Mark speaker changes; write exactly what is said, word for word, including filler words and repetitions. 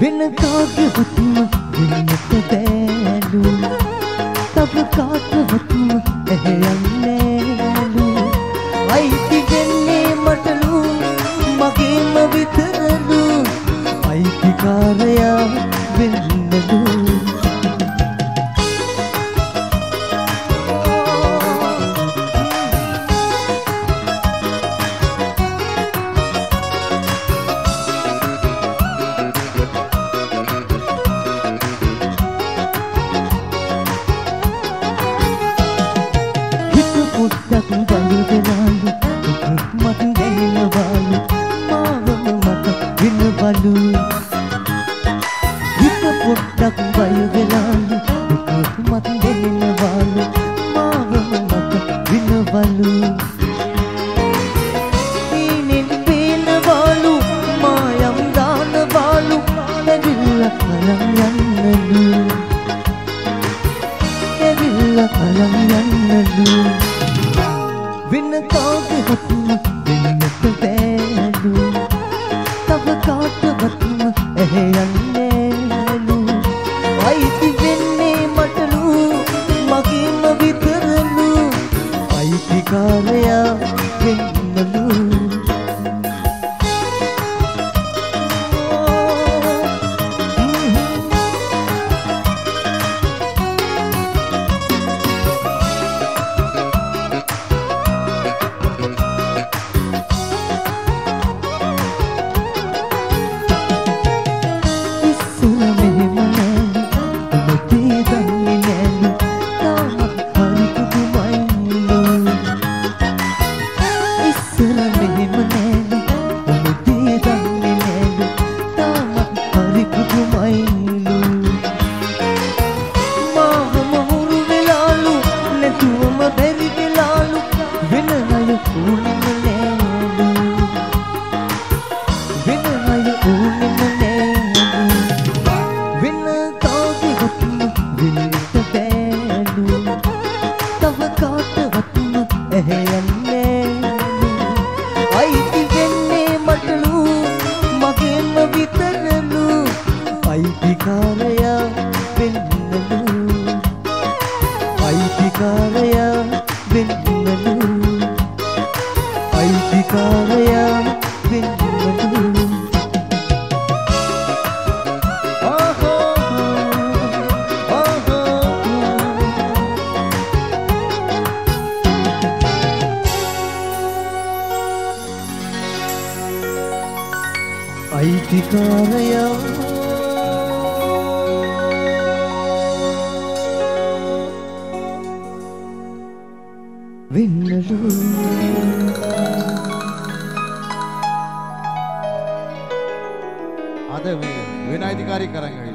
Speaker 1: වෙන කාගේවත්ම වෙන්නට බෑලු තව කාටවත්ම ඇහැයන්නේලු අයිති වෙන්නේ මටලු මගේම විතරලු අයිතිකාරයා වෙන්නලු පුත්තක් බලු වෙනාලු මත් දැනෙනවලු මාවම මට වෙනවලු හිත පුත්තක් බලු වෙනාලු මත් දැනෙනවලු මාවම මට වෙනවලු ඉනින් පේනවලු මායම් දානවලු ඇවිල්ලා කලම් යන්නලු ඇවිල්ලා කලම් යන්නලු වෙන කාගේවත්ම වෙන්නට බෑලු තව කාටවත්ම ඇහැයන්නේලු අයිති වෙන්නේ මටලු මගේම විතරලු අයිතිකාරයා වෙන්නලු අයිති වෙන්නේ මටලු මගේම විතරලු අයිතිකාරයා වෙන්නලු අයිතිකාරයා වෙන්නලු අයිතිකාරයා වෙන්නලු අයිතිකාරයා වෙන්නලු
Speaker 2: අද මේ වෙන අයිතිකාරයෙක් අරන්